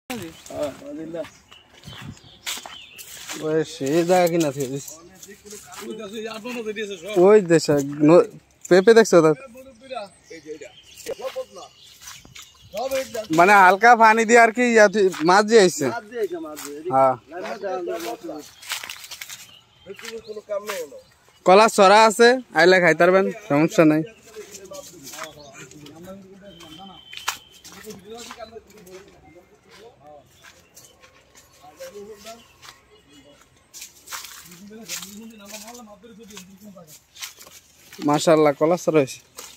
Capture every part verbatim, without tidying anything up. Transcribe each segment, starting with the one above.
সেই জায়গা কিনা ওই দেশ পেঁপে দেখছো মানে হালকা পানি দিয়ে আর কি মাছ দিয়ে আসছে হ্যাঁ কলা ছড়া আছে আইলে খাই পারবেন সমস্যা নাই মাশাআল্লাহ কলা ছড়া হয়েছে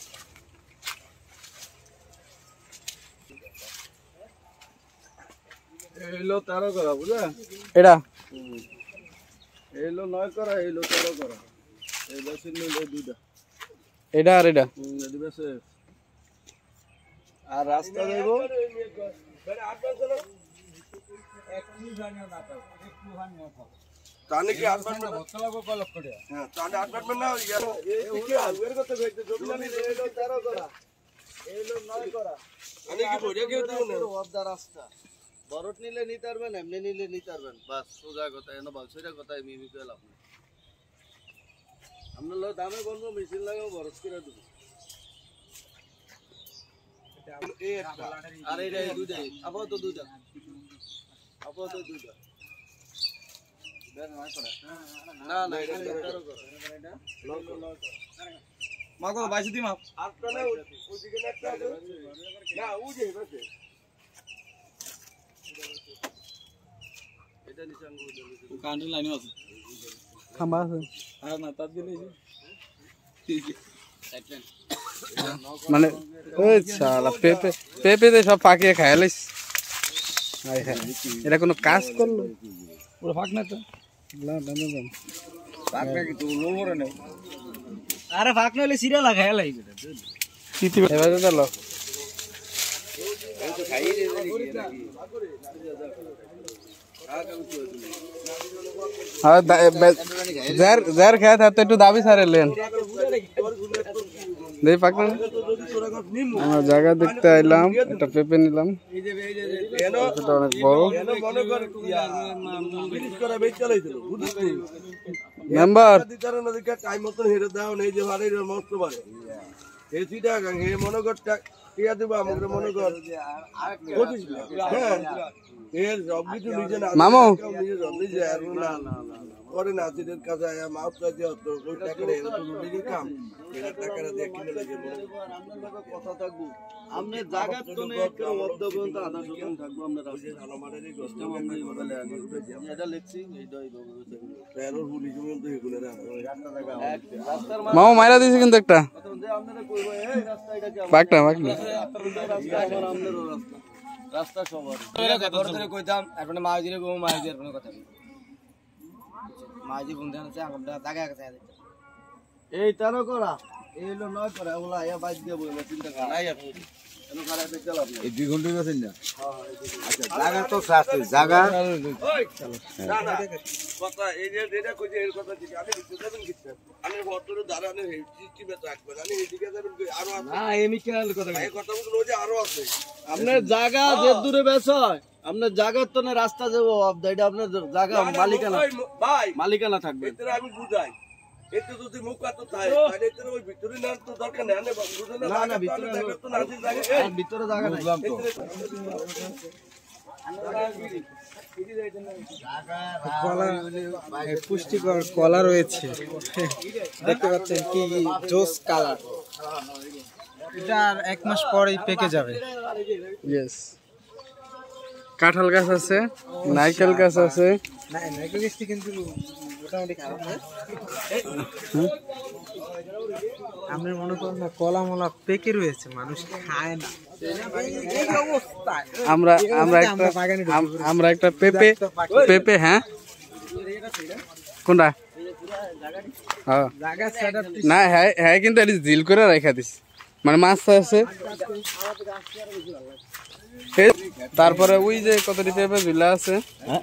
এইলো তেরো করা বুঝলে এটা এইলো নয় করা এইলো তেরো করা এই বেশি নিলে দুইটা এটা আর এটা আর রাস্তা যাইব তানে কি আটবার না বতলাগো কলক করে হ্যাঁ তানে আটবার না এই কি আলবের কথা কইতে জমিলানি এইলো তেরো করা এইলো নয় করা আনে কি বড়িয়া কেউ দিও না ওদা রাস্তা বরট নিলে নিতে পারবেন এমনি নিলে নিতে পারবেন বাস সোজা কথা এনো বালসইরা কথা মিমি পেলাম না আমরা লো দামে বলবো মেশিন লাগাও বরট করে দেব এই একটা আর এই দুইটা আপাতত দুইটা আপাতত দুইটা বের নয় করে না না এটা তেরো করে এটা লক লক মাগো বাইশ দি মাপ আটটা না ওদিকে একটা না ওই যে বসে এটা নিচে আঙ্গুল কান্ডি লাইন আছে খাম্বা আছে আর না তার দিলে ঠিক আছে মানে ওই শালা পেপে পেপে সব পাকিয়ে খাইলিস আই হ্যাঁ এটা কোনো কাজ করলো পুরো ফাক না তো না না না ফাক না কি তুই লোল মরে নাই আরে ফাক না হলে সিরা লাগায় লাই এটা কিতি এবারে দাও এই তো খাই রে हाँ जहर जहर खाया था तो दाबी सारे लेन नहीं पकड़ जगह देखते आइलाम এটা পেপে নিলাম এটা অনেক বড় মেম্বার টাইম মতো হেরে দাও নেই যে বাড়ির মস্ত বাড়ি এই সিটা হে মনে কর টিয়া দেব আমাকে মনে কর হ্যাঁ এর সব কিছু নিজে না মামু নিজে সব নিজে আর না না না করে না সিটের কাছে আয়া মাউথ কাছে তো ওই টাকা রে তো নিজে কাম এর টাকাটা দিয়ে কিনে লাগে আমরা কথা থাকবো আমনে জায়গা তো নেই একটা অর্ধ পর্যন্ত আধা শতাংশ থাকবো আমরা রাজে আলমারির গোষ্ঠ আমরা বদলে আগে উঠে যাই এটা লিখছি এইটাই তেরো হুলি পর্যন্ত এগুলো রাস্তার মামু মাইরা দিছে কিন্তু একটা আপনারা কইবো এই রাস্তা এটা কি বাকটা বাকটা রাস্তা আমার আমনের রাস্তা রাস্তা সবার এরা কত ধরে কইতাম আপনি মাইজিরে গো মাইজির কোনো কথা নেই মাইজি বন্ধ আছে আমরা জায়গা আছে এই তেরো করা এইলো নয় করা ওলা এ বাইক দিয়ে বইলা চিন্তা করা নাই আপনি এনো খারাপ দেখতে লাভ এই দুই ঘন্টা গেছেন না আচ্ছা জায়গা তো আছে জায়গা ওই না না কথা এই যে এটা কইছে এর কথা দিছি আমি বুঝতে যাবেন কি আমি বটরে দাঁড়ানো এই সিস্টেমে থাকবেন আমি এদিকে যাবেন আরো আছে না এমি কেন কথা এই কথা বললো যে আরো আছে আপনার জায়গা যে দূরে বেশ হয় আপনার জায়গার তো না রাস্তা যাব এটা আপনার জায়গা মালিকানা ভাই মালিকানা থাকবে এটা আমি বুঝাই এতে যদি মুখ কাট থাকে তাহলে এতে ওই ভিতরে না তো দরকার নেই না না ভিতরে তো না জায়গা ভিতরে জায়গা নাই বুঝলাম তো কলা পুষ্টিকর কলা রয়েছে দেখতে পাচ্ছেন কি জোস কালার এটা আর এক মাস পরেই পেকে যাবে ইয়েস কাঁঠাল গাছ আছে নারকেল গাছ আছে না নারকেল গাছটি কিন্তু মোটামুটি খারাপ না আমরা মনে করেন না কলা মলা পেকে রয়েছে মানুষ খায় না এই অবস্থা আমরা আমরা একটা আমরা একটা পেপে পেপে হ্যাঁ কোনটা হ্যাঁ না হ্যাঁ হ্যাঁ কিন্তু এটা জিল করে রাখা দিস মানে মাছ আছে তারপরে ওই যে কতটি পেঁপে ঝুলা আছে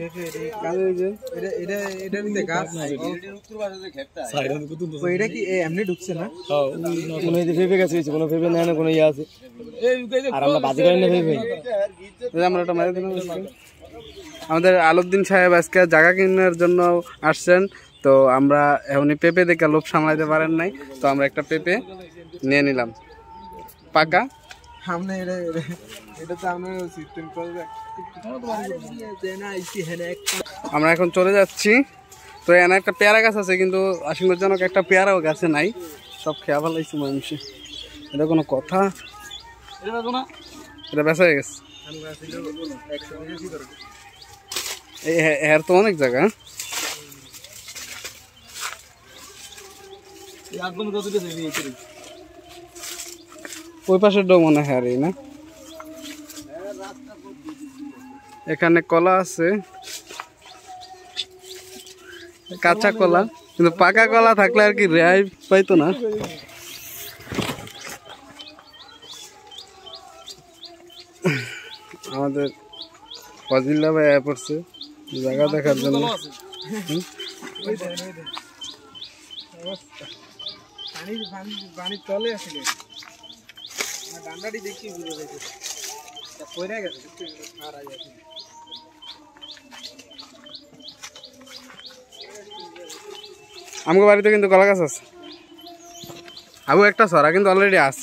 আমাদের আলউদ্দিন সাহেব আজকে জায়গা কেনার জন্য আসছেন, তো আমরা এমনি পেঁপে দেখে লোভ সামলাইতে পারেন নাই, তো আমরা একটা পেঁপে নিয়ে নিলাম পাকা। আমরা এখন চলে যাচ্ছি। তো এখানে একটা পেয়ারা গাছ আছে, কিন্তু আশঙ্কাজনক একটা পেয়ারাও গাছে নাই, সব খেয়া ফেলাইছি মানুষে। এটা কোনো কথা? এটা বেচা হয়ে গেছে। এর তো অনেক জায়গা। ওই পাশের ডো মনে হয় না। এখানে কলা আছে, কাঁচা কলা, কিন্তু পাকা কলা থাকলে আর কি রেহাই পাইতো না। আমাদের ফজিল্লা ভাই আয়া পড়ছে জায়গা দেখার জন্য। আমাকে বাড়িতে কিন্তু কলা গাছ আছে, আবু একটা সরা কিন্তু অলরেডি আছে।